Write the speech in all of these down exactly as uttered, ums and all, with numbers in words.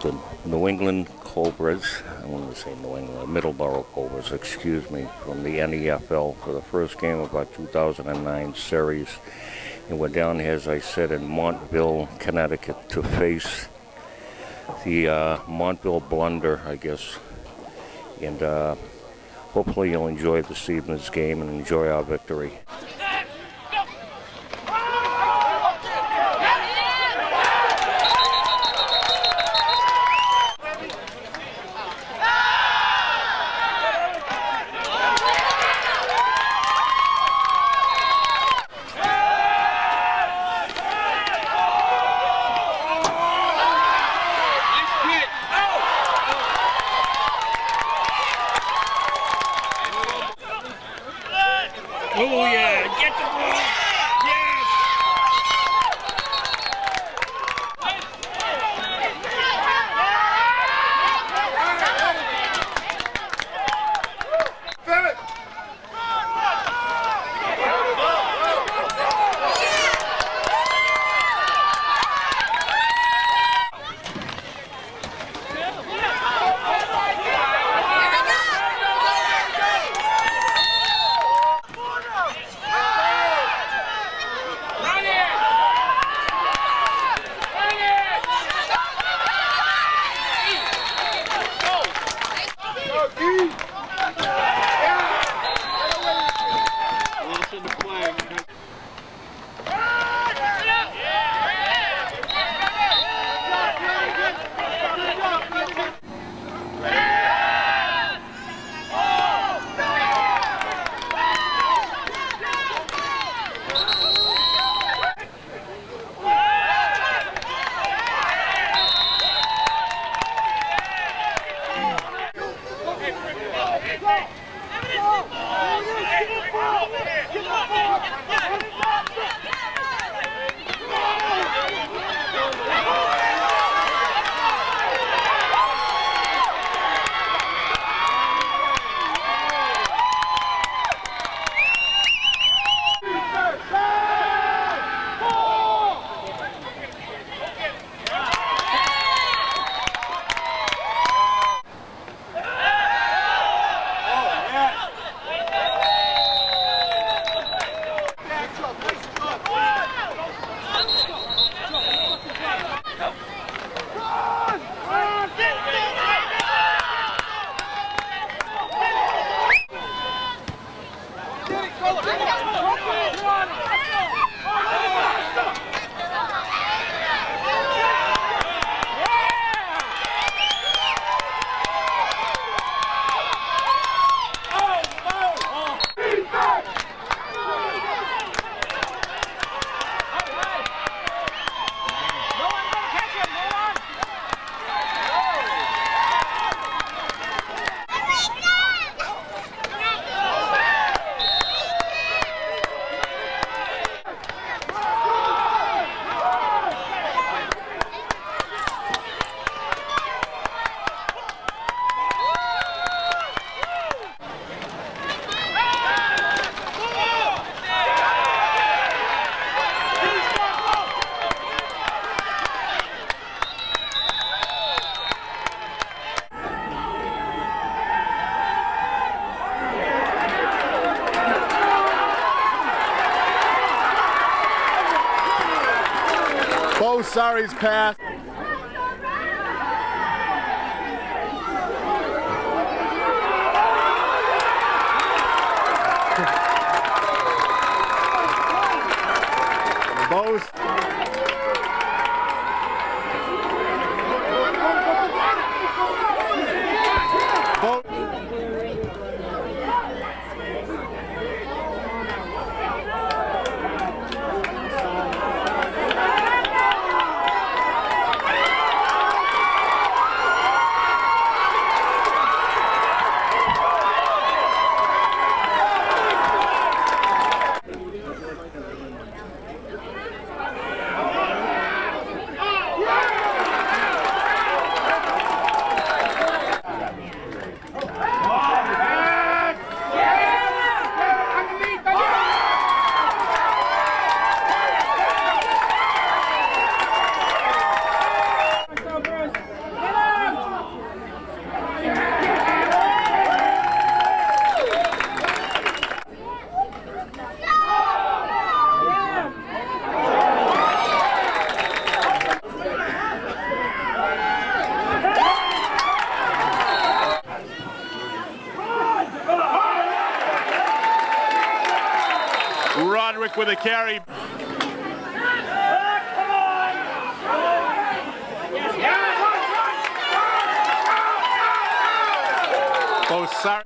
the New England Cobras, I wanted to say New England, Middleboro Cobras, excuse me, from the N E F L for the first game of our two thousand nine series. And we're down here, as I said, in Montville, Connecticut, to face the uh, Montville Blunder, I guess. And uh, hopefully you'll enjoy this evening's game and enjoy our victory. Oh yeah, get the ball! Yes! Both sorry's passed. Both. Both. the carry. Both sorry.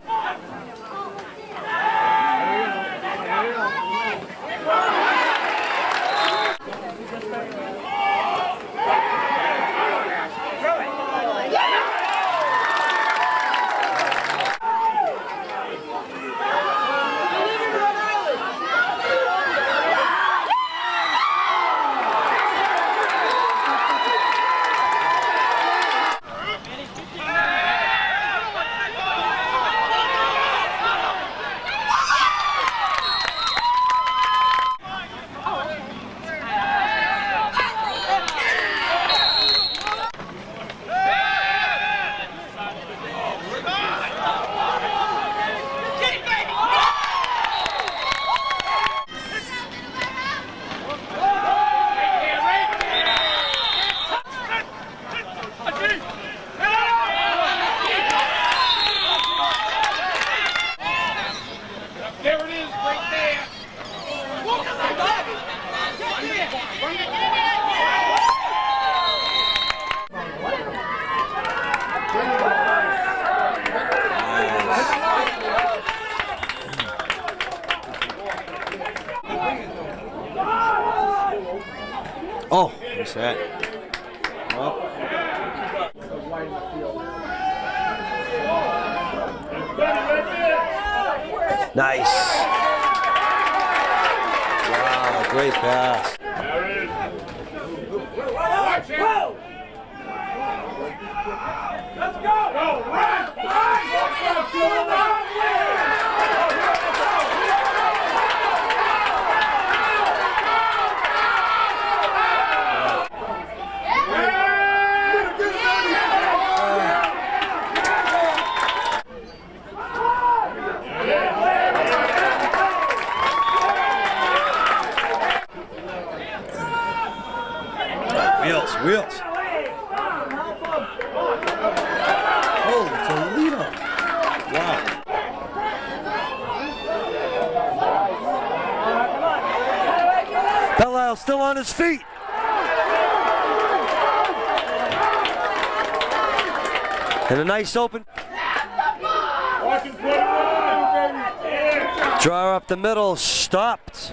Oh, what's that? Oh. Nice. Wow, great pass. Let's go! Go! Run! Run! Wheels, wheels. Oh, Toledo. Wow. Belial still on his feet. And a nice open. Draw up the middle, stopped.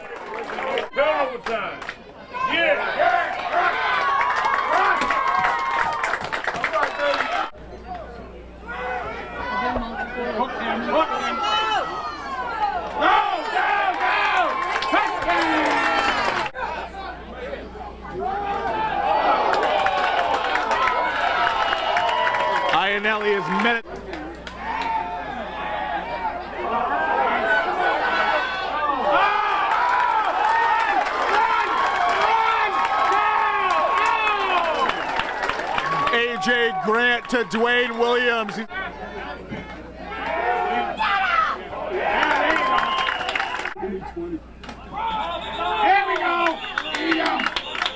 Iannelli is minute. A J Grant to Dwayne Williams. Here we go! Here we go!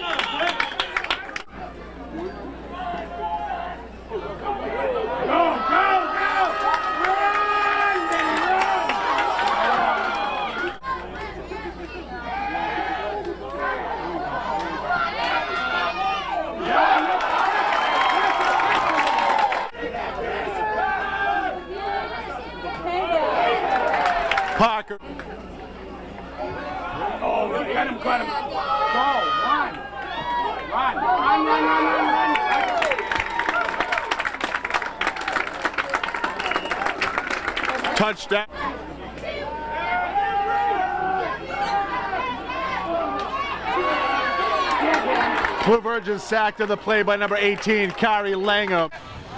Parker. Oh, cut him, cut him. Go, run. Run, run, run, run, run, run. Touchdown. Blue Virgins sacked of the play by number eighteen, Kari Langham.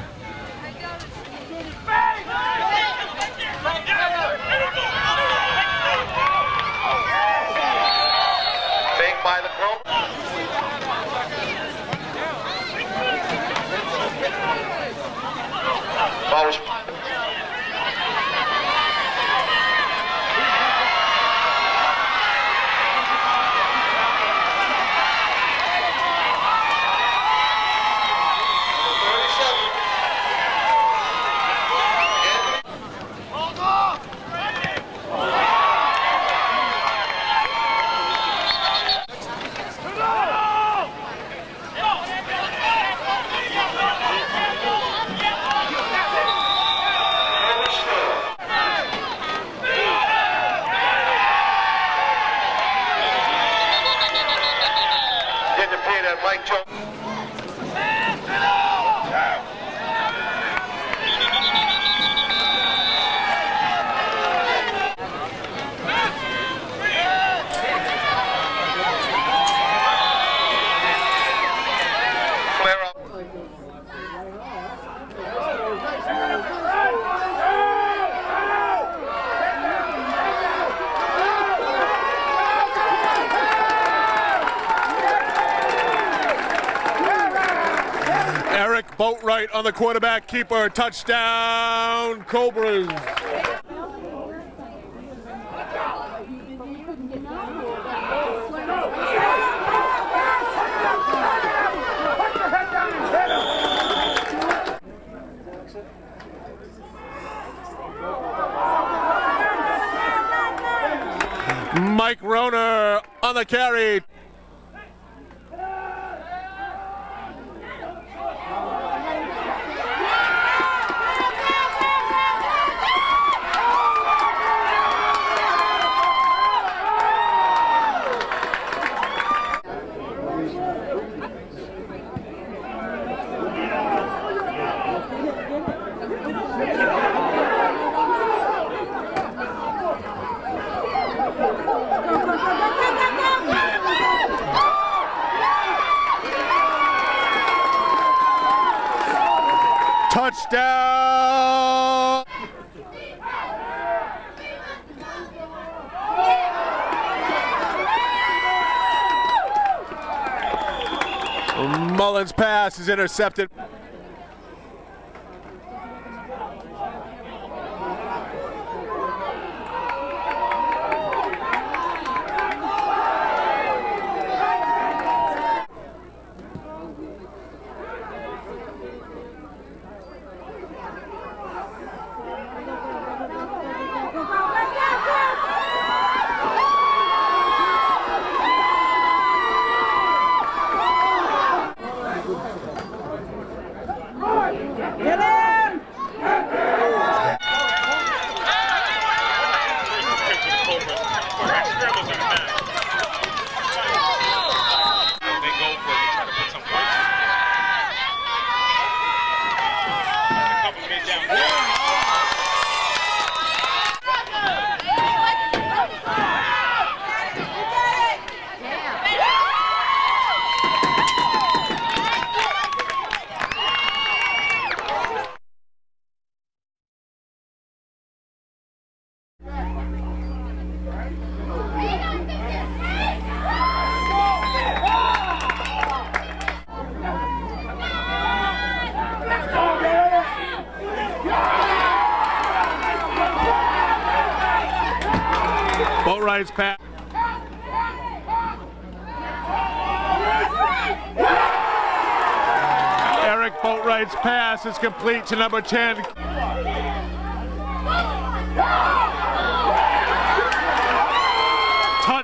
By the Cobras. Ball was thirty-seven. indicated Mike Jones. Flare up. Eric Boatwright on the quarterback keeper. Touchdown, Cobras. Mike Roner on the carry. Touchdown! Mullins' pass is intercepted. Boatwright's pass. Eric Boatwright's pass is complete to number ten. Tut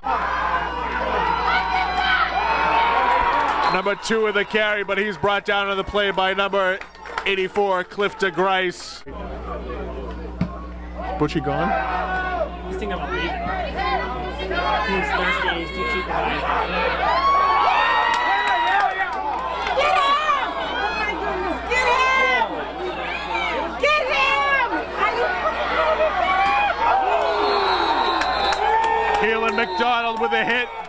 number two of the carry, but he's brought down on the play by number eighty-four, Cliff DeGrice. Butchie gone? He's thinking about leaving. He's thirsty, he's too cheap to buy. Keelan McDonald with a hit.